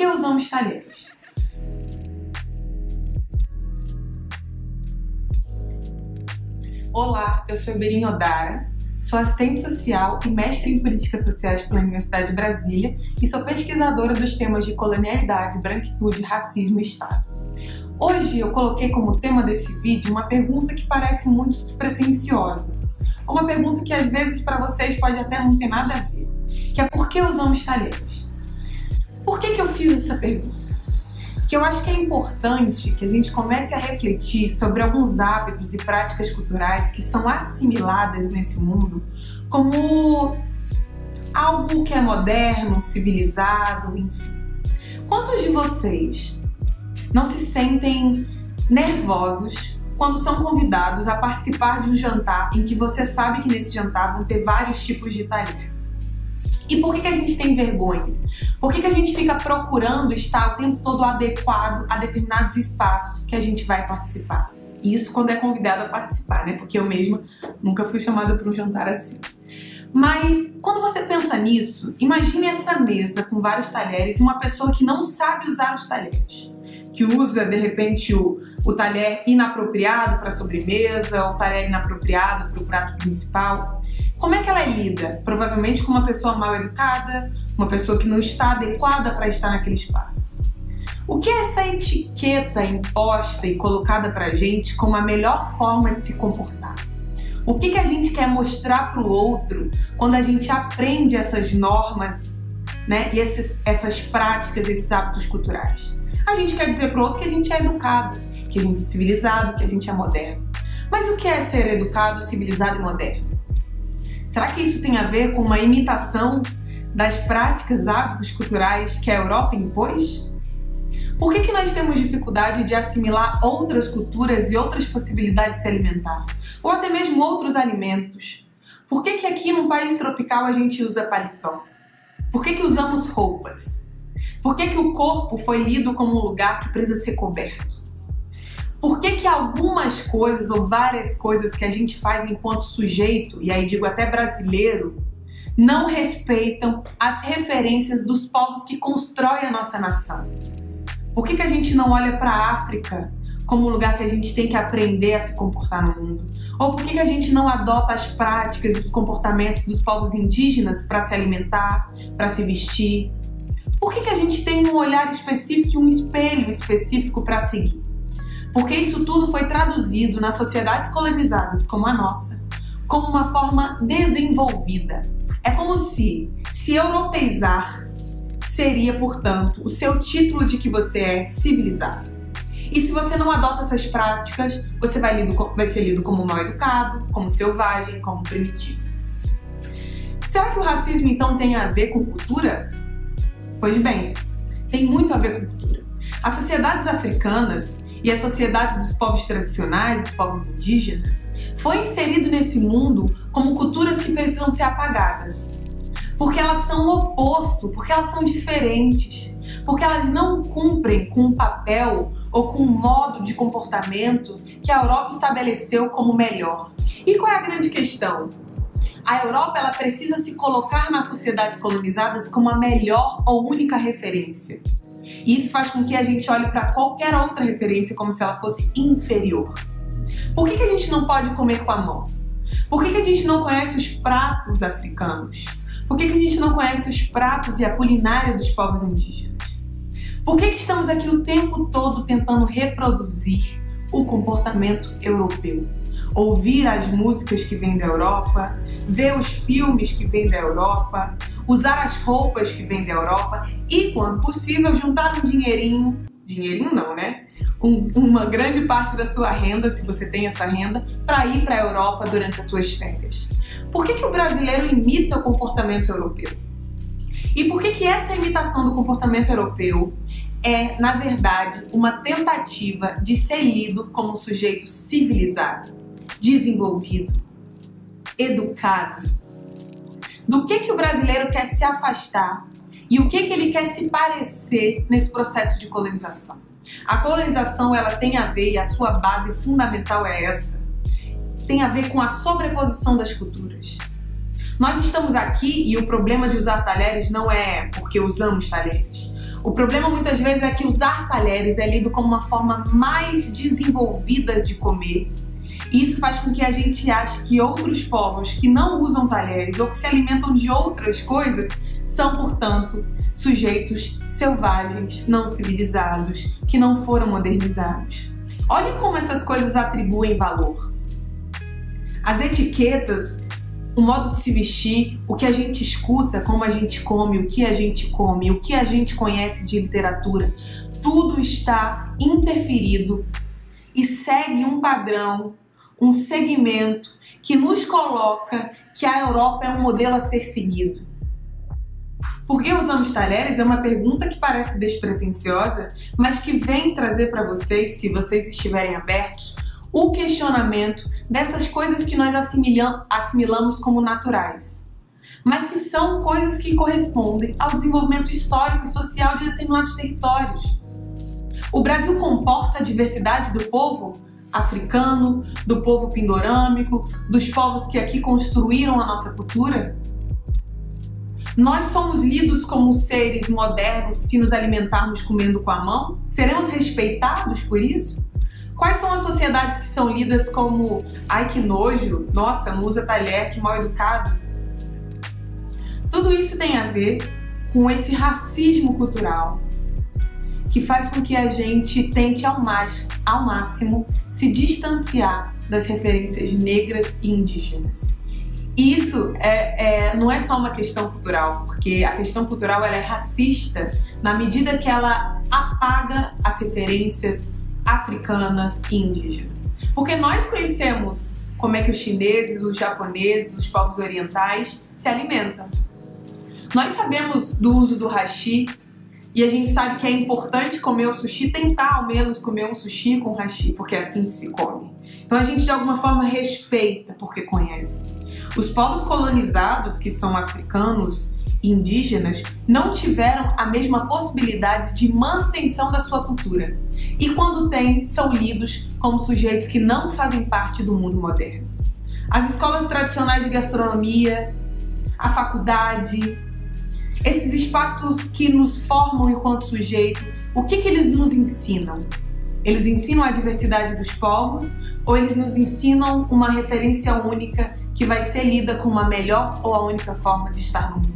que usamos talheres? Olá, eu sou Iberinha Odara, sou assistente social e mestre em políticas sociais pela Universidade de Brasília e sou pesquisadora dos temas de colonialidade, branquitude, racismo e Estado. Hoje eu coloquei como tema desse vídeo uma pergunta que parece muito despretensiosa, uma pergunta que às vezes para vocês pode até não ter nada a ver, que é por que usamos talheres? Por que eu fiz essa pergunta? Que eu acho que é importante que a gente comece a refletir sobre alguns hábitos e práticas culturais que são assimiladas nesse mundo como algo que é moderno, civilizado, enfim. Quantos de vocês não se sentem nervosos quando são convidados a participar de um jantar em que você sabe que nesse jantar vão ter vários tipos de talher? E por que a gente tem vergonha? Por que a gente fica procurando estar o tempo todo adequado a determinados espaços que a gente vai participar? Isso quando é convidado a participar, né? Porque eu mesma nunca fui chamada para um jantar assim. Mas quando você pensa nisso, imagine essa mesa com vários talheres e uma pessoa que não sabe usar os talheres. Que usa, de repente, o talher inapropriado para a sobremesa, ou o talher inapropriado para o prato principal. Como é que ela lida? Provavelmente com uma pessoa mal educada, uma pessoa que não está adequada para estar naquele espaço. O que é essa etiqueta imposta e colocada para a gente como a melhor forma de se comportar? O que a gente quer mostrar para o outro quando a gente aprende essas normas, né, e essas práticas, esses hábitos culturais? A gente quer dizer para o outro que a gente é educado, que a gente é civilizado, que a gente é moderno. Mas o que é ser educado, civilizado e moderno? Será que isso tem a ver com uma imitação das práticas, hábitos culturais que a Europa impôs? Por que nós temos dificuldade de assimilar outras culturas e outras possibilidades de se alimentar? Ou até mesmo outros alimentos? Por que aqui num país tropical a gente usa paletó? Por que usamos roupas? Por que o corpo foi lido como um lugar que precisa ser coberto? Por que algumas coisas ou várias coisas que a gente faz enquanto sujeito, e aí digo até brasileiro, não respeitam as referências dos povos que constroem a nossa nação? Por que a gente não olha para a África como um lugar que a gente tem que aprender a se comportar no mundo? Ou por que a gente não adota as práticas e os comportamentos dos povos indígenas para se alimentar, para se vestir? Por que a gente tem um olhar específico e um espelho específico para seguir? Porque isso tudo foi traduzido nas sociedades colonizadas como a nossa, como uma forma desenvolvida. É como se europeizar seria, portanto, o seu título de que você é civilizado. E se você não adota essas práticas, você vai ser lido como mal educado, como selvagem, como primitivo. Será que o racismo então tem a ver com cultura? Pois bem, tem muito a ver com cultura. As sociedades africanas e a sociedade dos povos tradicionais, dos povos indígenas, foi inserido nesse mundo como culturas que precisam ser apagadas. Porque elas são o oposto, porque elas são diferentes, porque elas não cumprem com um papel ou com um modo de comportamento que a Europa estabeleceu como melhor. E qual é a grande questão? A Europa ela precisa se colocar nas sociedades colonizadas como a melhor ou única referência. E isso faz com que a gente olhe para qualquer outra referência como se ela fosse inferior. Por que a gente não pode comer com a mão? Por que a gente não conhece os pratos africanos? Por que a gente não conhece os pratos e a culinária dos povos indígenas? Por que estamos aqui o tempo todo tentando reproduzir o comportamento europeu? Ouvir as músicas que vêm da Europa, ver os filmes que vêm da Europa, usar as roupas que vêm da Europa e, quando possível, juntar um dinheirinho não, né? Uma grande parte da sua renda, se você tem essa renda, para ir para a Europa durante as suas férias. Por que o brasileiro imita o comportamento europeu? E por que essa imitação do comportamento europeu é, na verdade, uma tentativa de ser lido como um sujeito civilizado, desenvolvido, educado? Do que o brasileiro quer se afastar e o que ele quer se parecer nesse processo de colonização? A colonização ela tem a ver, e a sua base fundamental é essa, tem a ver com a sobreposição das culturas. Nós estamos aqui e o problema de usar talheres não é porque usamos talheres. O problema muitas vezes é que usar talheres é lido como uma forma mais desenvolvida de comer. E isso faz com que a gente ache que outros povos que não usam talheres ou que se alimentam de outras coisas são, portanto, sujeitos selvagens, não civilizados, que não foram modernizados. Olhem como essas coisas atribuem valor. As etiquetas, o modo de se vestir, o que a gente escuta, como a gente come, o que a gente conhece de literatura, tudo está interferido e segue um padrão, um segmento que nos coloca que a Europa é um modelo a ser seguido. Por que usamos talheres? É uma pergunta que parece despretensiosa, mas que vem trazer para vocês, se vocês estiverem abertos, o questionamento dessas coisas que nós assimilamos como naturais, mas que são coisas que correspondem ao desenvolvimento histórico e social de determinados territórios. O Brasil comporta a diversidade do povo africano, do povo pindorâmico, dos povos que aqui construíram a nossa cultura? Nós somos lidos como seres modernos se nos alimentarmos comendo com a mão? Seremos respeitados por isso? Quais são as sociedades que são lidas como ai que nojo, nossa, não usa talher, que mal educado? Tudo isso tem a ver com esse racismo cultural que faz com que a gente tente ao máximo se distanciar das referências negras e indígenas. E isso não é só uma questão cultural, porque a questão cultural ela é racista na medida que ela apaga as referências africanas e indígenas. Porque nós conhecemos como é que os chineses, os japoneses, os povos orientais se alimentam. Nós sabemos do uso do hashi e a gente sabe que é importante comer o sushi, tentar ao menos comer um sushi com hashi, porque é assim que se come. Então a gente de alguma forma respeita porque conhece. Os povos colonizados, que são africanos e indígenas, não tiveram a mesma possibilidade de manutenção da sua cultura. E quando têm, são lidos como sujeitos que não fazem parte do mundo moderno. As escolas tradicionais de gastronomia, a faculdade, esses espaços que nos formam enquanto sujeito, o que eles nos ensinam? Eles ensinam a diversidade dos povos ou eles nos ensinam uma referência única que vai ser lida como a melhor ou a única forma de estar no mundo?